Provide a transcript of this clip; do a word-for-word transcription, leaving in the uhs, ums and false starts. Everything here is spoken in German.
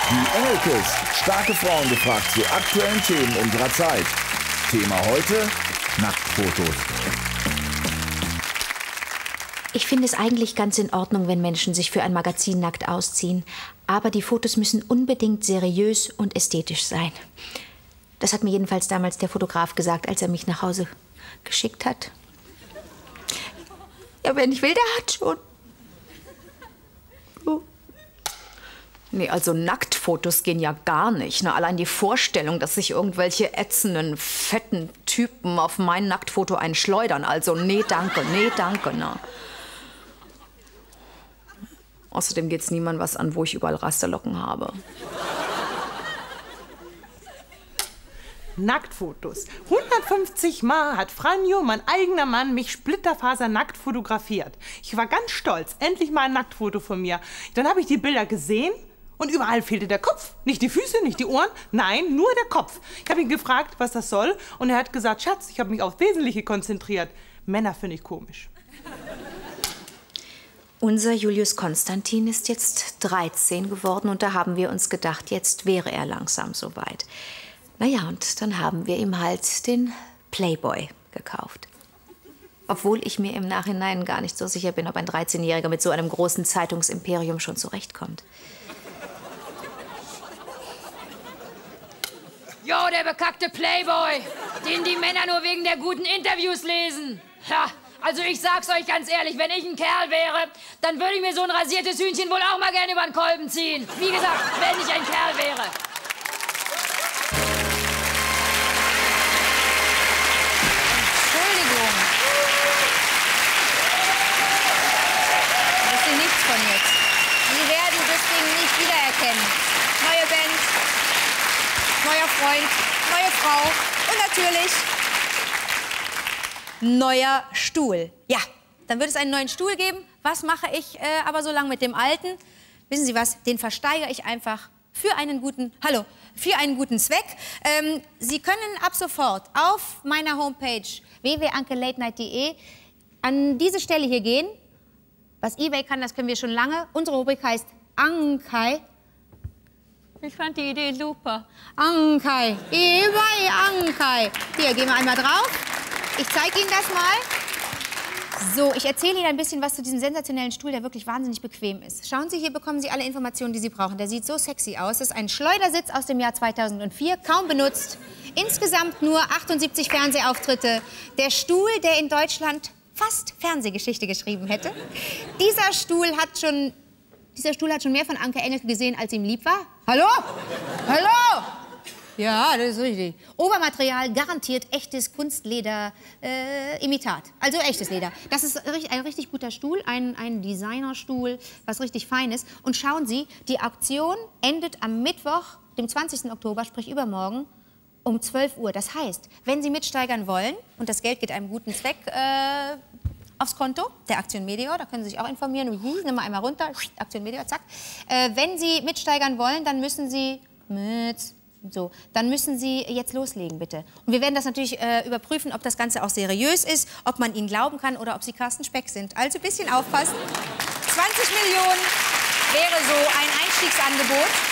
Die Engelkes, starke Frauen gefragt zu aktuellen Themen unserer Zeit. Thema heute: Nacktfotos. Ich finde es eigentlich ganz in Ordnung, wenn Menschen sich für ein Magazin nackt ausziehen. Aber die Fotos müssen unbedingt seriös und ästhetisch sein. Das hat mir jedenfalls damals der Fotograf gesagt, als er mich nach Hause geschickt hat. Ja, wer nicht will, der hat schon. Oh. Nee, also Nacktfotos gehen ja gar nicht. Ne? Allein die Vorstellung, dass sich irgendwelche ätzenden, fetten Typen auf mein Nacktfoto einschleudern. Also nee, danke, nee, danke. Ne? Außerdem geht's niemandem was an, wo ich überall Rasterlocken habe. Nacktfotos. hundertfünfzig Mal hat Franjo, mein eigener Mann, mich splitterfasernackt fotografiert. Ich war ganz stolz. Endlich mal ein Nacktfoto von mir. Dann habe ich die Bilder gesehen und überall fehlte der Kopf. Nicht die Füße, nicht die Ohren, nein, nur der Kopf. Ich habe ihn gefragt, was das soll, und er hat gesagt, Schatz, ich habe mich aufs Wesentliche konzentriert. Männer finde ich komisch. Unser Julius Konstantin ist jetzt dreizehn geworden und da haben wir uns gedacht, jetzt wäre er langsam soweit. Naja, und dann haben wir ihm halt den Playboy gekauft. Obwohl ich mir im Nachhinein gar nicht so sicher bin, ob ein dreizehnjähriger mit so einem großen Zeitungsimperium schon zurechtkommt. Jo, der bekackte Playboy, den die Männer nur wegen der guten Interviews lesen. Ja, also ich sag's euch ganz ehrlich, wenn ich ein Kerl wäre, dann würde ich mir so ein rasiertes Hühnchen wohl auch mal gerne über den Kolben ziehen. Wie gesagt, wenn ich ein Kerl wäre. Entschuldigung. Das ist nichts von jetzt. Sie werden das Ding nicht wiedererkennen. Neue Band, neuer Freund, neue Frau und natürlich neuer Stuhl. Ja, dann wird es einen neuen Stuhl geben. Was mache ich äh, aber so lange mit dem alten? Wissen Sie was? Den versteigere ich einfach für einen guten, hallo, für einen guten Zweck. Ähm, Sie können ab sofort auf meiner Homepage w w w punkt anke late night punkt de an diese Stelle hier gehen. Was eBay kann, das können wir schon lange. Unsere Rubrik heißt Ankai. Ich fand die Idee super. Ankai, eBay Ankai. Hier, gehen wir einmal drauf. Ich zeige Ihnen das mal. So, ich erzähle Ihnen ein bisschen was zu diesem sensationellen Stuhl, der wirklich wahnsinnig bequem ist. Schauen Sie, hier bekommen Sie alle Informationen, die Sie brauchen. Der sieht so sexy aus. Das ist ein Schleudersitz aus dem Jahr zweitausendvier, kaum benutzt. Insgesamt nur achtundsiebzig Fernsehauftritte. Der Stuhl, der in Deutschland fast Fernsehgeschichte geschrieben hätte. Dieser Stuhl hat schon, dieser Stuhl hat schon mehr von Anke Engelke gesehen, als ihm lieb war. Hallo? Hallo? Ja, das ist richtig. Obermaterial garantiert echtes Kunstleder, äh, Imitat. Also echtes Leder. Das ist ein richtig guter Stuhl, ein, ein Designerstuhl, was richtig fein ist. Und schauen Sie, die Auktion endet am Mittwoch, dem zwanzigsten Oktober, sprich übermorgen, um zwölf Uhr. Das heißt, wenn Sie mitsteigern wollen, und das Geld geht einem guten Zweck äh, aufs Konto der Aktion Meteor, da können Sie sich auch informieren. Nehmen wir einmal runter, Aktion Meteor, zack. Äh, wenn Sie mitsteigern wollen, dann müssen Sie mit... So, dann müssen Sie jetzt loslegen, bitte. Und wir werden das natürlich äh, überprüfen, ob das Ganze auch seriös ist, ob man Ihnen glauben kann oder ob Sie Carsten Speck sind. Also ein bisschen aufpassen. zwanzig Millionen wäre so ein Einstiegsangebot.